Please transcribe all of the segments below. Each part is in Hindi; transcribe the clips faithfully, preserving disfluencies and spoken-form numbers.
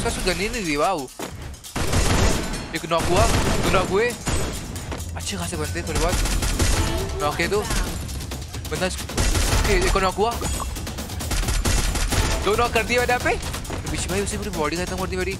उसका उसको गन ही नहीं दी। वाओ, एक नॉक हुआ, दो नॉक हुए, अच्छे खासे बनते थोड़े बहुत नॉक है। तो बंदा एक नॉक हुआ, दो नॉक कर दिया मैंने यहाँ पे। पीछे भाई उसे पूरी बॉडी खत्म कर दी मेरी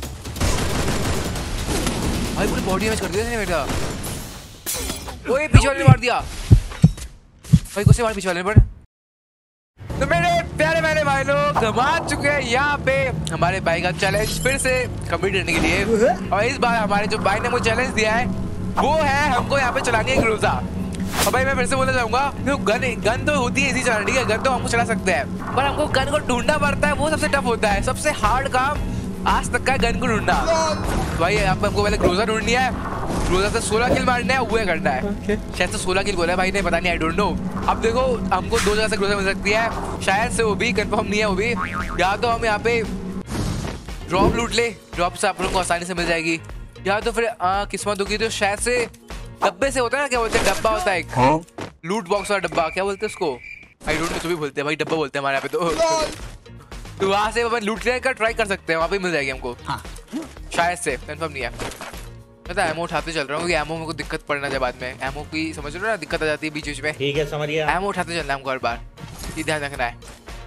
भाई, पूरी बॉडी डैमेज कर दिया मेरा। ओए पीछे वाले ने मार दिया भाई, कुछ मार पीछे वाले ने। पर तो मेरे प्यारे मेरे भाई लोग हम आ चुके हैं यहाँ पे हमारे भाई का चैलेंज फिर से कंप्लीट करने के लिए। और इस बार हमारे जो भाई ने वो चैलेंज दिया है वो है हमको यहाँ पे चलानी है ग्रोजा। और भाई मैं फिर से बोलना चाहूंगा, गन गन तो होती है इसी चलाने की, गन तो हमको चला सकते हैं, पर हमको गन को ढूंढना पड़ता है, वो सबसे टफ होता है। सबसे हार्ड काम आज तक का गन को ढूंढना। भाई यहाँ पे हमको पहले ग्रोजा ढूंढनी है, ग्रोजा से सोलह किल मारना है, वो करना है। okay. शायद से सोलह किल बोला है भाई ने, पता नहीं, आई डोंट नो। अब देखो हमको दो जगह से ग्रोजा मिल सकती है, शायद से वो भी कंफर्म नहीं है। वो भी या तो हम यहाँ पे ड्रॉप लूट ले, ड्रॉप से आप लोगों को आसानी से मिल जाएगी, या तो फिर किस्मत होगी तो शायद से डब्बे से होता है ना, क्या बोलते हैं, डब्बा होता है एक लूट बॉक्स वाला डब्बा, क्या बोलते हैं उसको, आई डोंट नो, जो भी बोलते हैं भाई, डब्बा बोलते हैं हमारे यहाँ पे। तो तो वहाँ से अपन लूट लेने का ट्राई कर सकते हैं, वहाँ पे मिल जाएगी हमको। हाँ। शायद से, कंफर्म नहीं है। मैं तो एमो उठाते चल रहा हूँ, क्योंकि एमो मेरे को दिक्कत पड़ना है बाद में, एमो की समझ रहे हो ना, दिक्कत आ जाती है बीच बीच में। ठीक है, समझ गया। एमो उठाते चलना है हमको हर बार, ये ध्यान रखना है।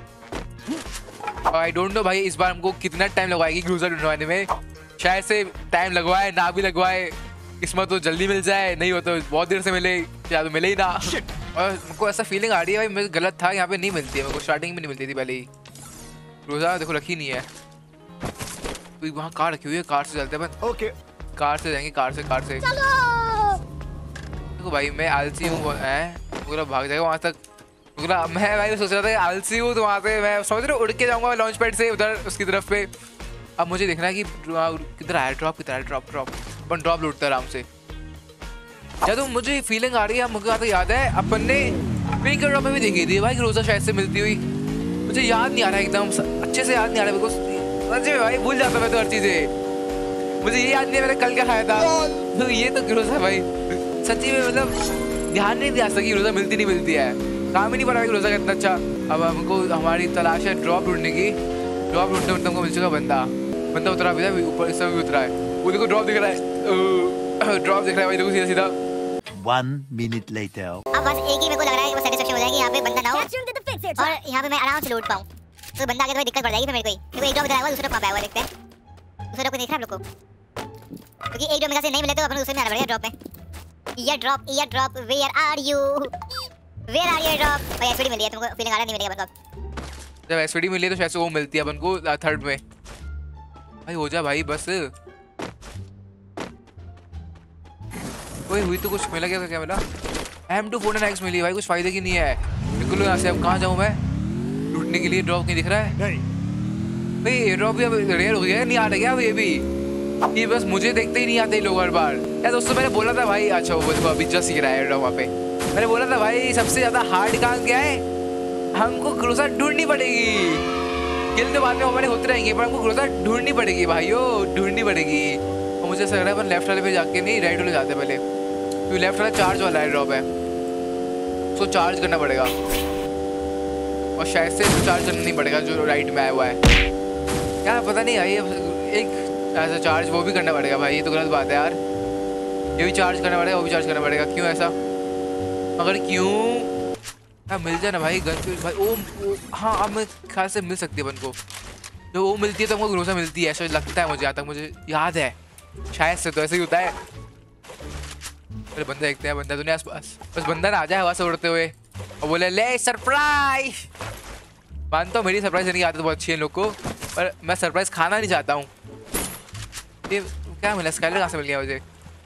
आई डोंट नो भाई इस बार हमको कितना टाइम लगवाएगी ग्रोजा ढूंढवाने में, शायद से टाइम लगवाए ना भी लगवाए, किस्मत तो जल्दी मिल जाए, नहीं हो तो बहुत देर से मिले, या तो मिले ही ना। और हमको ऐसा फीलिंग आ रही है भाई मेरे गलत था, यहाँ पे नहीं मिलती है मेरे को, स्टार्टिंग में नहीं मिलती थी पहले ही। रोजा देखो रखी नहीं है, तो वहाँ कार रखी हुई है, कार से चलते हैं अपन। ओके, कार से जाएंगे, कार से कार से देखो भाई मैं आलसी हूँ, पूरा भाग जाएगा वहाँ तक। पूरा मैं भाई सोच रहा था आलसी हूँ, तो वहाँ से मैं समझ रहा हूँ उड़ के जाऊँगा लॉन्च पैड से उधर उसकी तरफ पे। अब मुझे देखना है कि किधर आया ड्रॉप, किधर आया ड्रॉप, ड्रॉप अपन ड्रॉप लूटते आराम से। या तो मुझे फीलिंग आ रही है, मुझे तो याद है अपन ने पिंक ड्रॉप में भी देखी थी भाई ग्रोजा शायद से मिलती हुई, मुझे याद नहीं आ रहा एकदम अच्छे से, याद नहीं आ रहा बिकॉज सच्ची में भाई भूल जाता मैं तो हर चीज़ें, मुझे ये याद नहीं है मैंने कल क्या खाया था। तो ये तो ग्रोजा भाई सच्ची में मतलब ध्यान नहीं दिया सकी, ग्रोजा मिलती नहीं मिलती है, काम ही नहीं पड़ा ग्रोजा का इतना अच्छा। अब हमको हमारी तलाश है ड्रॉप ढूंढने की, ड्रॉप ढूंढते ढूंढते हमको मिल चुका बंदा, बंदा उतरा भी था ऊपर, इससे भी उतरा है, वो देखो ड्रॉप दिख रहा है, ड्रॉप दिख रहा है भाई देखो सीधा सीधा। One minute later. अब बस एक ही मेरे को लग रहा है कि वो सेटिस्फैक्शन हो जाएगी, यहाँ पे बंदा ना हो और यहाँ पे मैं आराम से लूट पाऊँ, तो बंदा आगे थोड़ी दिक्कत पड़ जाएगी फिर मेरे को ही। देखो एक ड्रॉप इधर आया हुआ, दूसरा कहाँ पे आया हुआ देखते हैं, दूसरा ड्रॉप देख रहे हैं आप लोग को, क्योंकि एक ड्रॉप मेरे से नहीं मिले तो अपन दूसरे में आना पड़ेगा ड्रॉप में। ये ड्रॉप, ये drop, where are you, where are you drop. भाई एसपीडी मिली है, तुमको फीलिंग आ रहा नहीं मिलेगा अपन को, जब एसपीडी मिली है तो शायद से वो मिलती है अपन को थर्ड में। भाई हो जा भाई बस, कोई हुई तो कुछ मिला, क्या क्या मिला, एम टू फोर्टी एक्स मिली भाई, कुछ फायदे की नहीं है। निकलो यहाँ से, अब कहाँ जाऊँ मैं लूटने के लिए, ड्रॉप नहीं दिख रहा है भाई, ये ड्रॉप भी अब रेयर हो गया, नहीं आ रहा क्या अब ये भी, ये बस मुझे देखते ही नहीं आते लोग हर बार। यार दोस्तों मैंने बोला था भाई, अच्छा वो देखो अभी जस्ट गिरा है ड्रॉप वहाँ पे, मैंने बोला था भाई सबसे ज्यादा हार्ड काम क्या है, हमको ग्रोजा ढूंढनी पड़ेगी, किल तो बाद में हमारे होते रहेंगे, पर हमको ग्रोजा ढूंढनी पड़ेगी भाइयों, ढूंढनी पड़ेगी। और मुझे ऐसा लग रहा है अपन लेफ्ट वाले पे जाके नहीं राइट वाले जाते पहले, क्योंकि लेफ्ट वाला चार्ज वाला है ड्रॉप है, उसको चार्ज करना पड़ेगा, और शायद से इसको चार्ज करना नहीं पड़ेगा जो राइट में आया हुआ है, यार पता नहीं भाई, एक ऐसा चार्ज वो भी करना पड़ेगा भाई, ये तो गलत बात है यार, ये भी चार्ज करना पड़ेगा, वो भी चार्ज करना पड़ेगा, क्यों ऐसा, मगर क्यों, हाँ मिल जाए ना भाई गन भाई, ओ, ओ हाँ अब मैं ख्याल से मिल सकती है अपन को, जो वो मिलती है तो हमको ग्रोजा मिलती है, ऐसा लगता है मुझे, यहाँ तक मुझे याद है, शायद से तो ऐसे ही होता है। अरे बंदा देखते हैं, बंदा तो नहीं आसपास, बस बंदा ना आ जाए हवा से उड़ते हुए और बोले ले सरप्राइज। मानता हूँ मेरी सरप्राइज देने की आदत बहुत अच्छी है लोग को, पर मैं सरप्राइज खाना नहीं चाहता हूँ। ये क्या मिला, स्काइलर कहाँ से मिल गया मुझे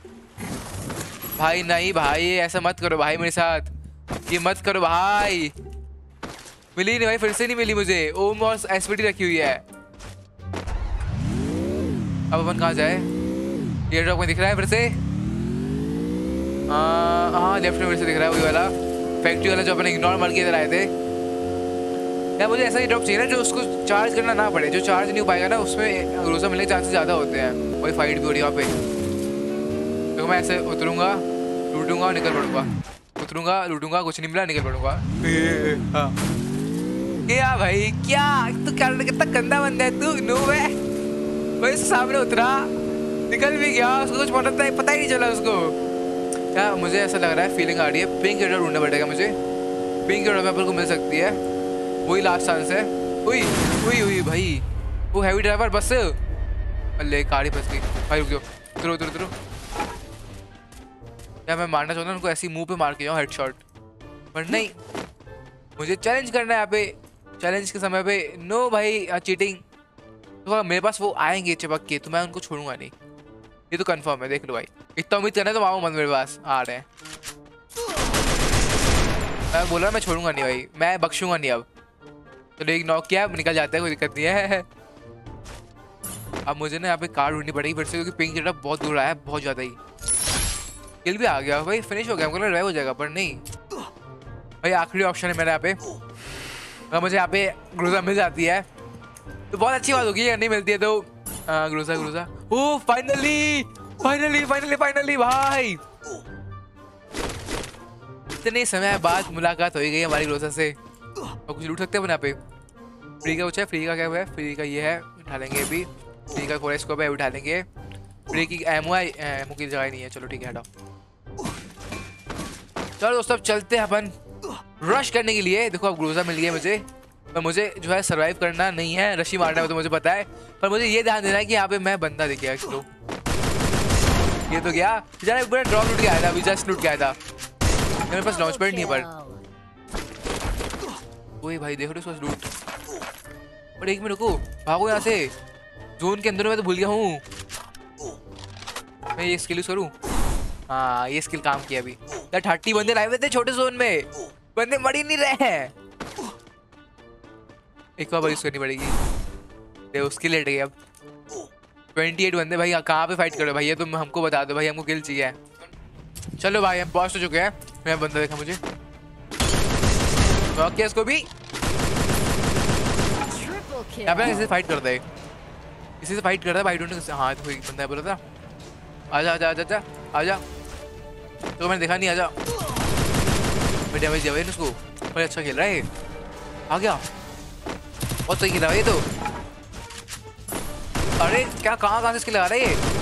भाई, नहीं भाई ऐसा मत करो भाई मेरे साथ, ये मत करो भाई, मिली नहीं भाई, फिर से नहीं मिली मुझे, ओम और एसपीडी रखी हुई है। अब अपन कहाँ जाए, ये ड्रॉप में दिख रहा है फिर से, हाँ लेफ्ट में फिर से दिख रहा है वही वाला फैक्ट्री वाला जो अपन इग्नोर मार के इधर आए थे। यार मुझे ऐसा ही ड्रॉप चाहिए ना जो उसको चार्ज करना ना पड़े, जो चार्ज नहीं हो पाएगा ना उसमें ग्रोजा मिलने के चांसेस ज़्यादा होते हैं, वही फाइट भी हो रही है वहाँ पे। तो मैं ऐसे उतरूंगा, लूटूंगा और निकल पड़ूंगा, उतरूंगा लूटूंगा, कुछ नहीं मिला निकल पड़ूंगा। क्या भाई क्या तू, क्या कितना गंदा बंदा है तू, नो है भाई सामने उतरा, निकल भी गया, उसको कुछ पता ही पता ही नहीं चला उसको। क्या मुझे ऐसा लग रहा है, फीलिंग आ रही है पिंक एडर ढूंढना पड़ेगा मुझे। पिंक एडर अपन को मिल सकती है, वही लास्ट चांस है। हुई हुई हुई भाई, वो हैवी ड्राइवर बस, अल्ले कार ही फंस गई भाई। रुक जाओ, उतरो उतरो उतरो। क्या मैं मारना चाहता हूँ उनको, ऐसी मुंह पे मार के जाऊँ हेडशॉट, पर नहीं, मुझे चैलेंज करना है यहाँ पे। चैलेंज के समय पे नो भाई चीटिंग। तो मेरे पास वो आएंगे चिपक के, तो मैं उनको छोड़ूंगा नहीं, ये तो कंफर्म है। देख लो भाई, इतना उम्मीद करना है तो आओ मत मेरे पास, आ रहे हैं। मैं बोल रहा मैं छोड़ूंगा नहीं भाई, मैं बख्शूंगा नहीं अब। तो एक नॉक किया, निकल जाता है, कोई दिक्कत नहीं है। अब मुझे ना यहाँ पे कार ढूंढनी पड़ेगी फिर से, क्योंकि पिंक जेटा बहुत दूर आया है, बहुत ज़्यादा ही। किल भी आ गया भाई, फिनिश हो गया, हमको ड्राइव हो जाएगा, पर नहीं भाई। आखिरी ऑप्शन है मेरा यहाँ पे, अगर मुझे यहाँ पे ग्रोजा मिल जाती है तो बहुत अच्छी बात होगी, नहीं मिलती है तो Groza Groza. Oh finally finally finally finally भाई, इतने समय बाद मुलाकात हो गई हमारी ग्रोजा से। और कुछ लूट सकते हैं यहाँ पे। फ्री का कुछ है, फ्री का क्या है, फ्री का ये है, उठा लेंगे अभी। फ्री का कोई स्कोप है, उठा लेंगे। फ्री की एमओ है, एमओ की जगह नहीं है, चलो ठीक है हटाओ। चलो दोस्तों चलते हैं अपन रश करने के लिए। देखो अब ग्रोजा मिल गया मुझे, पर मुझे जो है सरवाइव करना नहीं है, रशी मारना है तो मुझे पता है, पर मुझे ये ध्यान देना है कि यहाँ पे मैं बंदा दिख गया। तो ये तो गया बेचारा, पूरा ड्रॉप लूट के आया था, अभी जस्ट लूट के आया था। मेरे पास लॉन्च पैड नहीं है, पर वही भाई देख रहे हो लूट। और एक मिनट रुको, भागो यहाँ से, जोन के अंदर मैं तो भूल गया हूँ। मैं ये स्किल यूज करूँ, हाँ ये स्किल काम किया अभी। थर्टी बंदे लाए हुए थे छोटे जोन में, बंदे मर ही नहीं रहे हैं। एक और यूज करनी पड़ेगी, देखो स्किल लेट गई अब। अट्ठाईस बंदे भाई, कहाँ पे फाइट कर रहे हो भाई, ये तुम हमको बता दो भाई, हमको किल चाहिए। चलो भाई हम पहुंच चुके हैं। मैं बंदा देखा मुझे, तो क्या इसको भी यहाँ पे इसे फाइट करता है, इसी से फाइट करता है भाई। डोंट नो, हाँ तो कोई बंदा है बोला था। आजा आजा आजा आजा आजा, तो मैंने देखा नहीं, आजा। मैं डैमेज दिया भाई उसको, भाई अच्छा खेल रहा है, आ गया, बहुत सही खेला ये तो। अरे क्या कहाँ कहाँ से इसके लगा रहा है ये,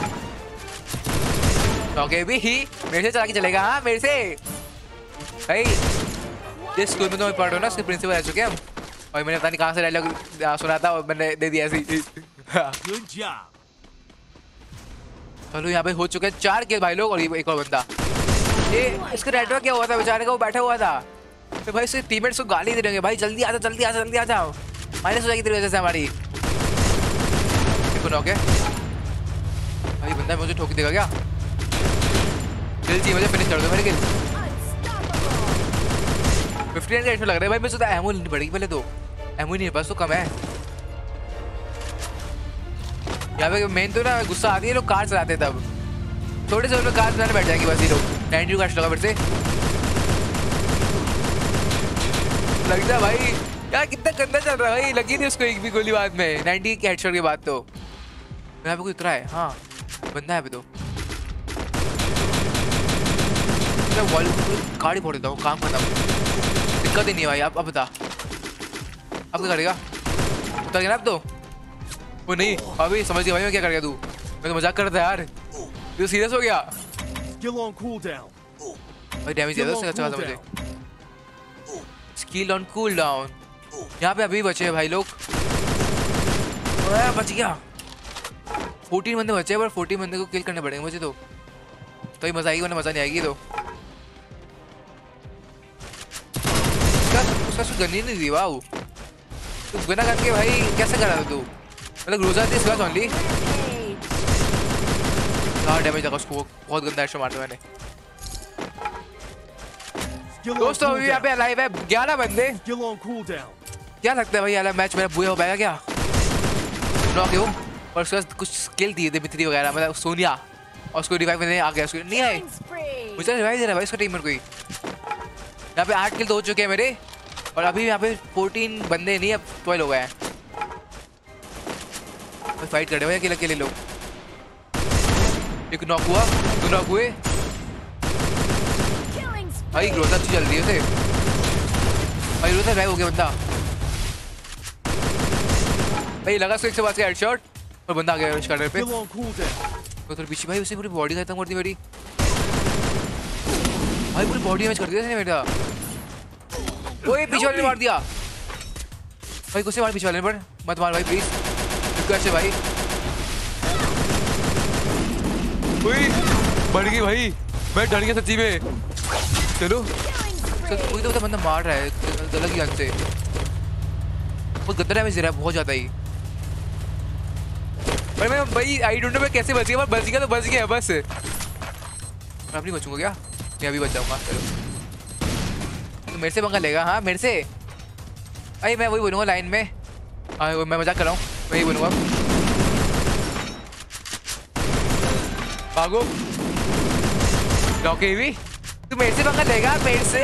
ओके भी ही मेरे से चला के चलेगा। हाँ मेरे से भाई, जिस स्कूल में तो मैं पढ़ रहा हूँ ना, उसके प्रिंसिपल रह चुके हैं हम, और मैंने पता नहीं कहाँ से डायलॉग सुना था और मैंने दे दिया ऐसे। चलो यहाँ पे हो चुके हैं चार किल भाई लोग, और एक और बंदा। ये इसका नेटवर्क क्या हुआ था बेचारे का, वो बैठा हुआ था, तो भाई इसके टीममेट्स को गाली दे देंगे, भाई जल्दी आ जा जल्दी आ जा जल्दी आ जाओ, माइनस हो जाएगी तेरी वजह से हमारी। देखो ओके भाई, बंदा मुझे ठोक देगा क्या, किल चाहिए मुझे, फिनिश कर दो मेरी किल। फिफ्टीन का लग रहा है भाई, मुझे तो एमो लेनी पड़ेगी पहले, तो एमो ही नहीं पास तो कम है। यहाँ पे मेन तो ना गुस्सा आती है, लोग कार चलाते हैं तब, थोड़े से उनमें कार चलाने बैठ जाएंगे बस ये लोग। नाइनटी का लगा फिर से, लगता है भाई यार कितना गंदा चल रहा है भाई, लगी नहीं उसको एक भी गोली बाद में, नाइनटी के हेडशॉट के बाद। तो यहाँ पे कोई उतरा है, हाँ बंदा है पे तो, गाड़ी फोड़ देता हूँ, काम करता हूँ, दिक्कत ही नहीं है भाई। अब अब बता अब क्या करेगा, उतर गया ना अब तो, वो नहीं अभी समझ गया भाई मैं क्या कर गया, तू मैं तो मजाक कर रहा था यार, तू सीरियस हो गया भाई। डैमेज दिया था उसने अच्छा खासा मुझे, स्किल ऑन कूल डाउन। यहाँ पे अभी बचे हैं भाई लोग, बच गया, फोर्टीन बंदे बचे हैं, पर फोर्टीन बंदे को किल करने पड़ेंगे मुझे, तो तो ही मजा आएगी, वरना मजा नहीं आएगी। तो उसका कुछ गन ही नहीं दी, वाह तू बिना गन के भाई कैसे करा था तू, मतलब रोजा थी इसका ओनली। हाँ डैमेज लगा उसको, बहुत गंदा हेडशॉट मारा मैंने। दोस्तों अभी यहाँ पे लाइव है ग्यारह बंदे, क्या लगता है भाई यार मैच मेरा बुआ हो पाएगा क्या, नॉक हूँ। और उसके बाद कुछ स्किल दिए थे मित्री वगैरह, मतलब सोनिया, और उसको रिवाइव में आ गया, उसको नहीं आए, मुझे रिवाइव दे रहा है भाई उसका टीममेट कोई। यहाँ पे आठ किल तो हो चुके हैं मेरे, और अभी यहाँ पे फोर्टीन बंदे नहीं, अब ट्वेल्व हो गए हैं। फाइट कर रहे भाई अकेले अकेले लोग, एक नॉक हुआ, दो नॉक हुए भाई। ग्रोथ अच्छी चल रही है उसे भाई, ग्रोथ रिवाइव हो गया बंदा भाई, लगा उसको एक सौ पास का हेडशॉट, और बंदा आ गया रश कार्डर पे। तो थोड़ी पीछे भाई, उसने पूरी बॉडी खत्म कर दी मेरी भाई, पूरी बॉडी डैमेज कर दिया इसने मेरा। ओए पीछे वाले ने मार दिया भाई, गुस्से मार पीछे वाले पर, मत मार भाई प्लीज, कैसे भाई। ओए बढ़ गई भाई, मैं डर गया सच्ची में। चलो कोई तो बंदा मार रहा है गलत गन से, बहुत गंदा डैमेज दे रहा है बहुत ज्यादा ही भाई। मैं भाई आई डोंट नो मैं कैसे बच गया, बच गया तो बच गया बस। मैं अब नहीं बचूंगा क्या, मैं अभी बच जाऊंगा। चलो तो मेरे से पंगा लेगा, हाँ मेरे से। अरे मैं वही बोलूँगा लाइन में, हाँ मैं मजाक कर रहा हूँ, वही बोलूँगा। भागो लॉके भी, तू मेरे से पंगा लेगा मेरे से।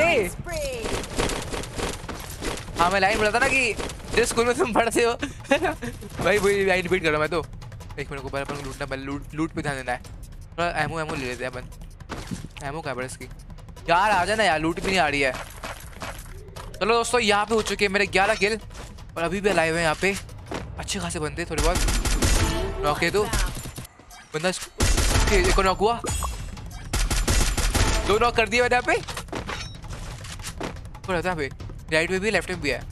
हाँ मैं लाइन बोला था ना कि जिस स्कूल में तुम पढ़ते हो भाई वही लाइन रिपीट कर रहा हूँ मैं। तो एक मिनट को पहले अपन लूटना, पहले लूट लूट पे ध्यान देना है। थोड़ा एमो एमो ले लेते हैं अपन। एमो क्या है इसकी यार, आ जाना यार, लूट भी नहीं आ रही है। चलो दोस्तों यहाँ पे हो चुके हैं मेरे ग्यारह किल और अभी भी लाइव है यहाँ पे अच्छे खासे बंदे थोड़े बहुत। नॉक है तो बंदा, एक नॉक हुआ, दो नॉक कर दिया मैंने यहाँ पे। रहता है राइट में भी लेफ्ट में भी है।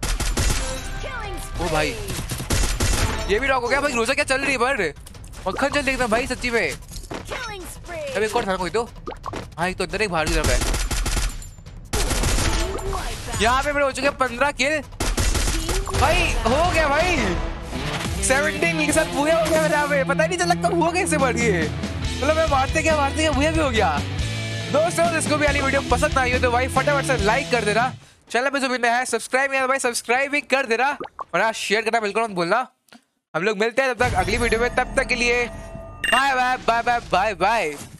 ओ भाई ये भी नॉक हो गया भाई। रोजा क्या चल रही है पर, मक्खन चल देखना भाई सच्ची में। अब एक और था कोई तो, हाँ एक तो अंदर एक बाहर की तरफ है। यहाँ पे मेरे हो चुके हैं पंद्रह किल भाई, हो गया भाई। सेवनटीन के साथ भूया हो गया मेरे यहाँ पे, पता ही नहीं चला कब हुआ कैसे बढ़ गए। मतलब मैं मारते क्या मारते क्या भूया भी हो गया। दोस्तों जिसको भी वाली वीडियो पसंद आई हो तो भाई फटाफट से लाइक कर देना, चैनल पे जो भी नया है सब्सक्राइब नहीं भाई सब्सक्राइब भी कर देना, और हाँ शेयर करना बिल्कुल मत भूलना। हम लोग मिलते हैं तब तक अगली वीडियो में, तब तक के लिए bye bye bye bye bye bye.